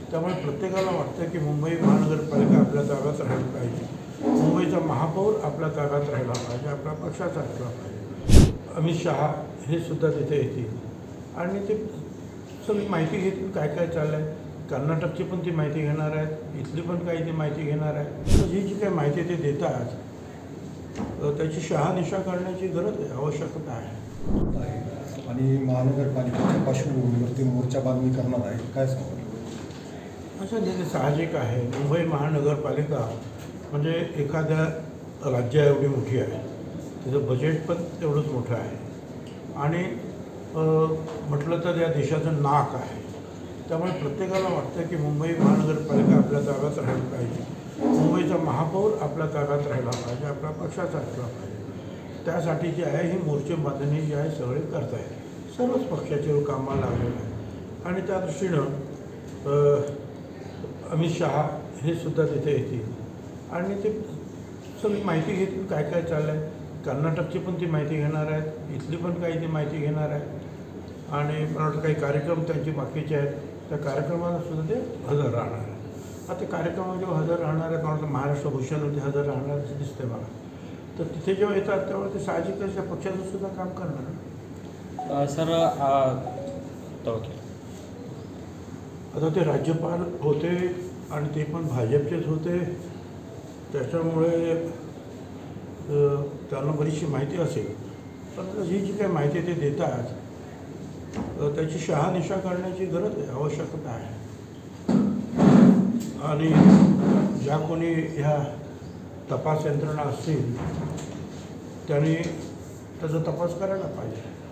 त्यामुळे प्रत्येकाला वाटतं की मुंबई महानगरपालिका आपल्या ताब्यात राहिली पाहिजे, मुंबईचा महापौर आपल्या ताब्यात राहिला पाहिजे, आपल्या पक्षाचा असला पाहिजे. अमित शहा हे सुद्धा तिथे येतील आणि ते सगळी माहिती घेतील काय काय चाललं आहे. कर्नाटकची पण ती माहिती घेणार आहेत, इथली पण काही ती माहिती घेणार आहे. तर ही जी काही माहिती ते देतात त्याची शहानिशा करण्याची गरज आहे, आवश्यकता आहे. आणि महानगरपालिकेच्या पार्श्वभूमीवरती मोर्चा बांधणी करणार आहे, काय सांगू? असं ते साहजिक आहे. मुंबई महानगरपालिका म्हणजे एखाद्या राज्याएवढी मोठी आहे, तिचं बजेट पण तेवढंच मोठं आहे आणि म्हटलं तर या देशाचं नाक आहे. त्यामुळे प्रत्येकाला वाटतं की मुंबई महानगरपालिका आपल्या ताब्यात राहिली पाहिजे, मुंबईचा महापौर आपल्या ताब्यात राहिला पाहिजे, आपल्या पक्षाचा असला पाहिजे. त्यासाठी जे आहे ही मोर्चे बांधणी जी आहे सगळे करत आहेत, सर्वच पक्षाचे कामाला लागलेलं आहे आणि त्या दृष्टीनं अमित शहा हे सुद्धा तिथे येतील आणि ते सगळी माहिती घेतील काय काय चाललं आहे. कर्नाटकची पण ती माहिती घेणार आहेत, इथली पण काही ती माहिती घेणार आहे आणि मला वाटतं काही कार्यक्रम त्यांचे बाकीचे आहेत, त्या कार्यक्रमाला सुद्धा ते हजर राहणार आहेत. आता कार्यक्रमाला जेव्हा हजर राहणार आहेत, मला वाटतं महाराष्ट्र भूषणमध्ये हजर राहणार असं दिसते मला. तर तिथे जेव्हा येतात तेव्हा ते साहजिकच त्या पक्षाचं सुद्धा काम करणार. सर आता ते राज्यपाल होते आणि ते पण भाजपचेच होते, त्याच्यामुळे त्यांना बरीचशी माहिती असेल. पण ही जी काही माहिती ते देतात त्याची शहानिशा करण्याची गरज आहे, आवश्यकता आहे. आणि ज्या कोणी ह्या तपास यंत्रणा असतील त्यांनी त्याचा तपास करायला पाहिजे.